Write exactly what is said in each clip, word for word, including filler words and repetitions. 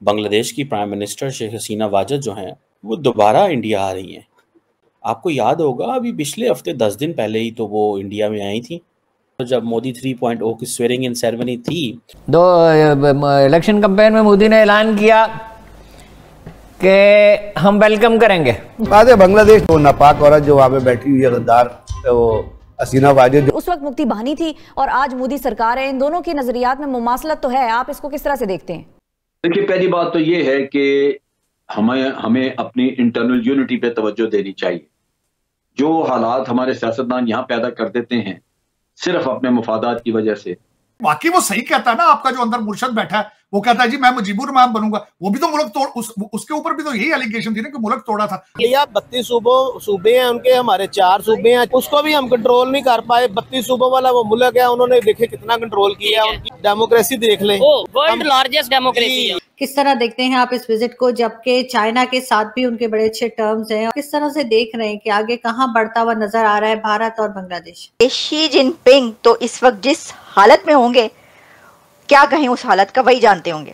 बांग्लादेश की prime minister Sheikh Hasina Wazed जो हैं वो दोबारा इंडिया आ रही हैं। आपको याद होगा अभी पिछले हफ्ते दस दिन पहले ही तो वो इंडिया में आई थी, तो जब मोदी थ्री पॉइंट ओ की स्वेरिंग इन सेरेमनी थी। दो इलेक्शन कैंपेन में मोदी ने ऐलान किया कि हम वेलकम करेंगे। बात है बांग्लादेश, वो नापाक औरत जो वहाँ पे बैठी हुई है गद्दार, वो हसीना वाजिद, उस वक्त मुक्ति बहानी थी और आज मोदी सरकार है। इन दोनों के नजरियात में मुमासलत तो है, आप इसको किस तरह से देखते हैं? देखिए, पहली बात तो ये है कि हमें हमें अपनी इंटरनल यूनिटी पे तवज्जो देनी चाहिए। जो हालात हमारे सियासतदान यहाँ पैदा कर देते हैं सिर्फ अपने मुफादात की वजह से। वाकई वो सही कहता है ना, आपका जो अंदर मुर्शद बैठा है वो कहता है जी मैं मुजीबुर रहमान बनूंगा। वो भी तो मुल्क तोड़, उस, उसके ऊपर भी तो यही एलिगेशन थी ना कि मुल्क तोड़ा था। बत्तीस सूबों सूबे हैं उनके, हमारे चार सूबे हैं, उसको भी हम कंट्रोल नहीं कर पाए। बत्तीस सूबों वाला वो मुल्क है, उन्होंने देखे कितना कंट्रोल किया। उनकी डेमोक्रेसी देख लें, वर्ल्ड लार्जेस्ट डेमोक्रेसी है। किस तरह देखते हैं आप इस विजिट को, जबकि चाइना के साथ भी उनके बड़े अच्छे टर्म्स हैं? किस तरह से देख रहे हैं कि आगे कहां बढ़ता हुआ नजर आ रहा है भारत और बांग्लादेश? शी जिनपिंग तो इस वक्त जिस हालत में होंगे, क्या कहें उस हालत का, वही जानते होंगे।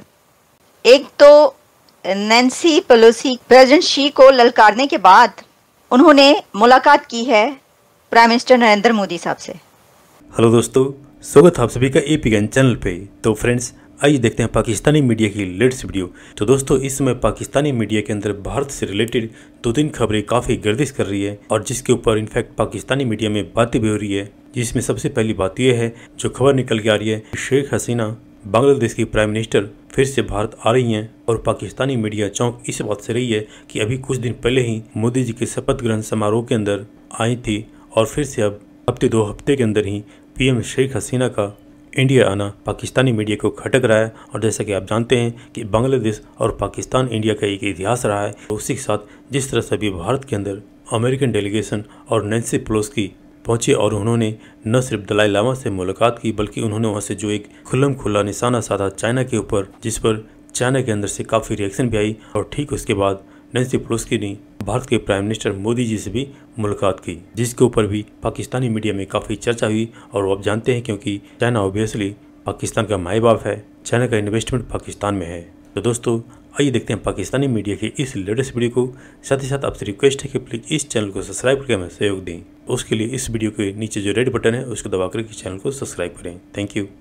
एक तो नैन्सी पेलोसी प्रेसिडेंट शी को ललकारने के बाद उन्होंने मुलाकात की है प्राइम मिनिस्टर नरेंद्र मोदी साहब से। हेलो दोस्तों, स्वागत है आप सभी का एपीएन चैनल पे। तो फ्रेंड्स, आइए देखते हैं पाकिस्तानी मीडिया की लेटेस्ट वीडियो। तो दोस्तों, इस समय पाकिस्तानी मीडिया के अंदर भारत से रिलेटेड दो तीन खबरें काफ़ी गर्दिश कर रही है और जिसके ऊपर इनफैक्ट पाकिस्तानी मीडिया में बातें भी हो रही है। जिसमें सबसे पहली बात यह है, जो खबर निकल के आ रही है, शेख हसीना बांग्लादेश की प्राइम मिनिस्टर फिर से भारत आ रही हैं। और पाकिस्तानी मीडिया चौंक इस बात से रही है कि अभी कुछ दिन पहले ही मोदी जी के शपथ ग्रहण समारोह के अंदर आई थी और फिर से अब हफ्ते दो हफ्ते के अंदर ही पीएम शेख हसीना का इंडिया आना पाकिस्तानी मीडिया को खटक रहा है। और जैसा कि आप जानते हैं कि बांग्लादेश और पाकिस्तान इंडिया का एक इतिहास रहा है, उसी के साथ जिस तरह से अभी भारत के अंदर अमेरिकन डेलीगेशन और नैन्सी पेलोसी पहुंचे और उन्होंने न सिर्फ दलाई लामा से मुलाकात की, बल्कि उन्होंने वहां से जो एक खुल्लम खुल्ला निशाना साधा चाइना के ऊपर, जिस पर चाइना के अंदर से काफ़ी रिएक्शन भी आई। और ठीक उसके बाद नैन्सी पेलोसी ने भारत के प्राइम मिनिस्टर मोदी जी से भी मुलाकात की, जिसके ऊपर भी पाकिस्तानी मीडिया में काफ़ी चर्चा हुई। और वो आप जानते हैं क्योंकि चाइना ऑब्वियसली पाकिस्तान का माई बाप है, चाइना का इन्वेस्टमेंट पाकिस्तान में है। तो दोस्तों, आइए देखते हैं पाकिस्तानी मीडिया के इस लेटेस्ट वीडियो को। साथ ही साथ आपसे रिक्वेस्ट है कि प्लीज़ इस चैनल को सब्सक्राइब करके हमें सहयोग दें। उसके लिए इस वीडियो के नीचे जो रेड बटन है उसको दबाकर के चैनल को सब्सक्राइब करें। Thank you.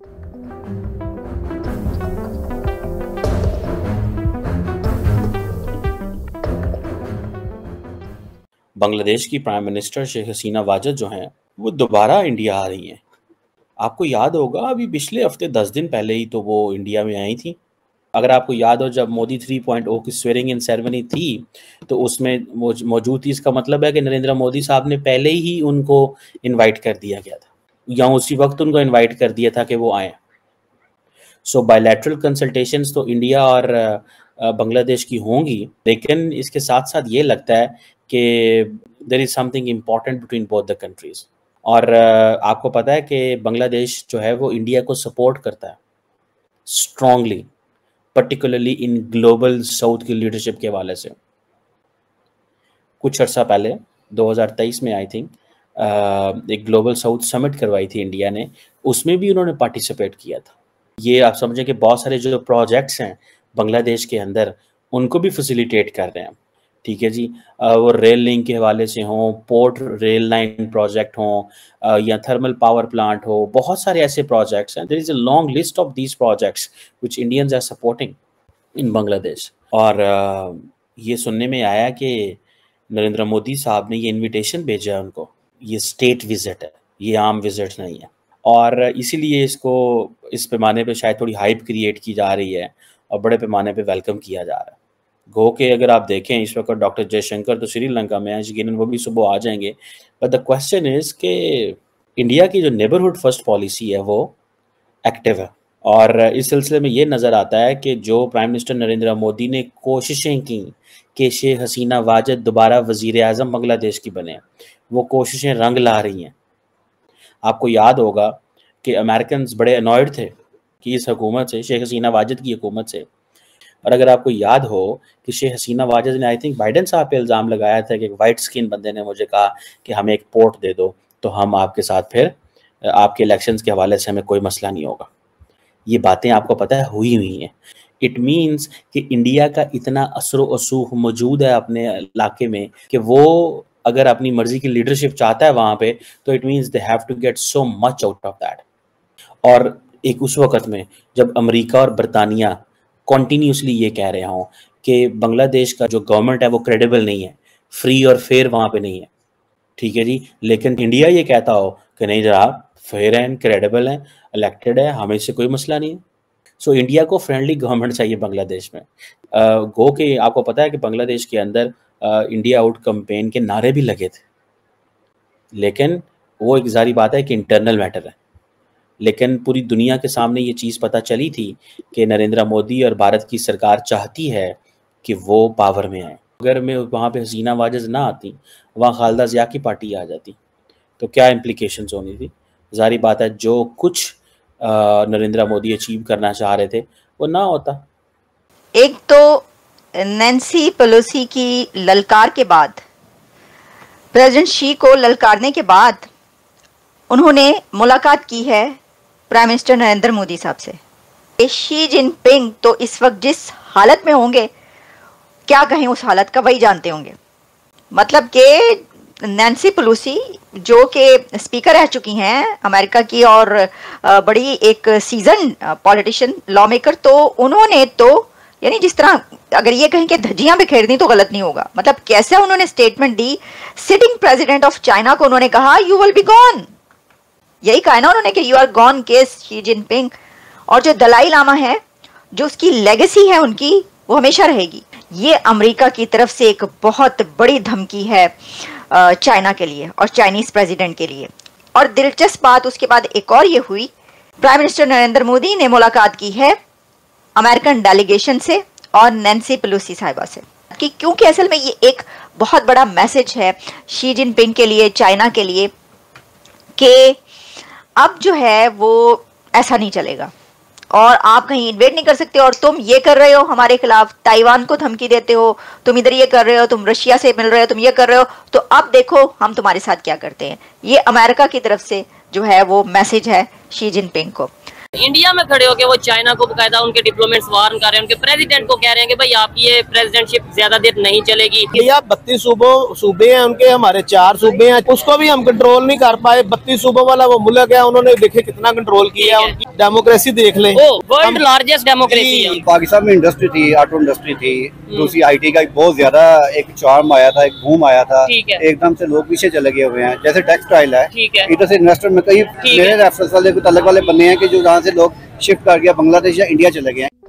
बांग्लादेश की प्राइम मिनिस्टर शेख हसीना वाजद जो हैं वो दोबारा इंडिया आ रही हैं। आपको याद होगा अभी पिछले हफ्ते दस दिन पहले ही तो वो इंडिया में आई थी। अगर आपको याद हो, जब मोदी थ्री पॉइंट ओ की स्वेरिंग इन सेरेमनी थी तो उसमें मौजूद थी। इसका मतलब है कि नरेंद्र मोदी साहब ने पहले ही उनको इनवाइट कर दिया गया था, या उसी वक्त उनको इनवाइट कर दिया था कि वो आए। सो बायलैटरल कंसल्टेशंस तो इंडिया और बांग्लादेश की होंगी, लेकिन इसके साथ साथ ये लगता है कि there is something important between both the countries. और आपको पता है कि बांग्लादेश जो है वो इंडिया को सपोर्ट करता है strongly, particularly in global south की लीडरशिप के हवाले से। कुछ अर्सा पहले दो हज़ार तेईस में आई थिंक एक ग्लोबल साउथ समिट करवाई थी इंडिया ने, उसमें भी उन्होंने पार्टिसिपेट किया था। ये आप समझें कि बहुत सारे जो प्रोजेक्ट्स हैं बांग्लादेश के अंदर उनको भी फैसिलिटेट कर रहे हैं। ठीक है जी, वो रेल लिंक के हवाले से हों, पोर्ट रेल लाइन प्रोजेक्ट हों, या थर्मल पावर प्लांट हो, बहुत सारे ऐसे प्रोजेक्ट्स हैं। There is a long list of these projects which Indians are supporting in Bangladesh. और ये सुनने में आया कि नरेंद्र मोदी साहब ने ये इनविटेशन भेजा है उनको। ये स्टेट विजिट है, ये आम विजिट नहीं है, और इसीलिए इसको इस पैमाने पे शायद थोड़ी हाइप क्रिएट की जा रही है और बड़े पैमाने पे वेलकम किया जा रहा है। गो के अगर आप देखें इस वक्त डॉक्टर जयशंकर तो श्रीलंका में है, यकीनन वो भी सुबह आ जाएंगे। बट द क्वेश्चन इज़ कि इंडिया की जो नेबरहुड फर्स्ट पॉलिसी है वो एक्टिव है, और इस सिलसिले में ये नज़र आता है कि जो प्राइम मिनिस्टर नरेंद्र मोदी ने कोशिशें की कि शेख हसीना वाजद दोबारा वज़ीर आज़म बांग्लादेश की बने, वो कोशिशें रंग ला रही हैं। आपको याद होगा कि अमेरिकन बड़े अनॉयड थे कि इस हुकूमत से, शेख हसीना वाजद की हुकूमत से। और अगर आपको याद हो कि शेख हसीना वाजद ने आई थिंक बाइडन साहब पे इल्ज़ाम लगाया था कि एक वाइट स्किन बंदे ने मुझे कहा कि हमें एक पोर्ट दे दो तो हम आपके साथ फिर आपके इलेक्शंस के हवाले से हमें कोई मसला नहीं होगा। ये बातें आपको पता है हुई हुई हैं। इट मीन्स कि इंडिया का इतना असरो असूख मौजूद है अपने इलाके में कि वो अगर अपनी मर्जी की लीडरशिप चाहता है वहाँ पे, तो it means they have to get so much out of that. और एक उस वक़्त में जब अमेरिका और बरतानिया कॉन्टीन्यूसली ये कह रहे हों कि बांग्लादेश का जो गवर्नमेंट है वो क्रेडिबल नहीं है, फ्री और फेयर वहाँ पे नहीं है, ठीक है जी, लेकिन इंडिया ये कहता हो कि नहीं जनाब फेयर हैं, क्रेडिबल हैं, इलेक्टेड है, हमें से कोई मसला नहीं है। सो so, इंडिया को फ्रेंडली गवर्नमेंट चाहिए बांग्लादेश में। uh, गो के आपको पता है कि बांग्लादेश के अंदर इंडिया आउट कैंपेन के नारे भी लगे थे, लेकिन वो एक जारी बात है कि इंटरनल मैटर है। लेकिन पूरी दुनिया के सामने ये चीज़ पता चली थी कि नरेंद्र मोदी और भारत की सरकार चाहती है कि वो पावर में आए। अगर मैं वहाँ पे हसीना वाजिद ना आती, वहाँ खालिदा ज़िया की पार्टी आ जाती, तो क्या इम्प्लीकेशंस होनी थी। जारी बात है जो कुछ नरेंद्र मोदी अचीव करना चाह रहे थे वो ना होता। एक तो नैन्सी पेलोसी की ललकार के बाद, प्रेसिडेंट शी को ललकारने के बाद उन्होंने मुलाकात की है प्राइम मिनिस्टर नरेंद्र मोदी साहब से। शी जिनपिंग तो इस वक्त जिस हालत में होंगे, क्या कहें उस हालत का वही जानते होंगे। मतलब कि नैन्सी पेलोसी जो कि स्पीकर रह चुकी हैं अमेरिका की और बड़ी एक सीजन पॉलिटिशियन लॉ मेकर, तो उन्होंने तो यानी जिस तरह अगर ये कहें कि धज्जियां बिखेर दी तो गलत नहीं होगा। मतलब कैसे उन्होंने स्टेटमेंट दी, सिटिंग प्रेसिडेंट ऑफ चाइना को उन्होंने कहा यू विल बी गॉन, यही कहा ना उन्होंने कि you are gone case Xi Jinping. और जो दलाई लामा है, जो उसकी लेगेसी है उनकी, वो हमेशा रहेगी। ये अमेरिका की तरफ से एक बहुत बड़ी धमकी है चाइना के लिए और चाइनीज प्रेसिडेंट के लिए। और दिलचस्प बात उसके बाद एक और ये हुई, प्राइम मिनिस्टर नरेंद्र मोदी ने मुलाकात की है अमेरिकन डेलीगेशन से और नैन्सी पेलोसी साहिबा से, कि क्योंकि असल में ये एक बहुत बड़ा मैसेज है शी जिनपिंग के लिए, चाइना के लिए, कि अब जो है वो ऐसा नहीं चलेगा और आप कहीं इन्वेट नहीं कर सकते। और तुम ये कर रहे हो हमारे खिलाफ, ताइवान को धमकी देते हो, तुम इधर ये कर रहे हो, तुम रशिया से मिल रहे हो, तुम ये कर रहे हो, तो अब देखो हम तुम्हारे साथ क्या करते हैं। ये अमेरिका की तरफ से जो है वो मैसेज है शी जिनपिंग को। इंडिया में खड़े होकर वो चाइना को बकायदा उनके डिप्लोमेट्स वार्न कर रहे हैं, उनके प्रेसिडेंट को कह रहे हैं कि भाई आपकी ये प्रेसिडेंटशिप ज्यादा देर नहीं चलेगी। भैया बत्तीस सूबों सूबे हैं उनके, हमारे चार सूबे हैं, उसको भी हम कंट्रोल नहीं कर पाए। बत्तीस सूबों वाला वो मुल्क है, उन्होंने देखे कितना कंट्रोल किया। उनकी डेमोक्रेसी देख लें, वर्ल्ड लार्जेस्ट डेमोक्रेसी है। पाकिस्तान में इंडस्ट्री थी, ऑटो इंडस्ट्री थी, दूसरी आईटी का बहुत ज्यादा एक चार्म आया था, एक बूम आया था, एकदम से लोग पीछे चले गए हुए हैं। जैसे टेक्सटाइल है, इधर से इन्वेस्टर में कई मेरे रेफरेंस वाले कुछ अलग वाले बने हैं कि जो जहाँ से लोग शिफ्ट कर गया बांग्लादेश या इंडिया चले गए हैं।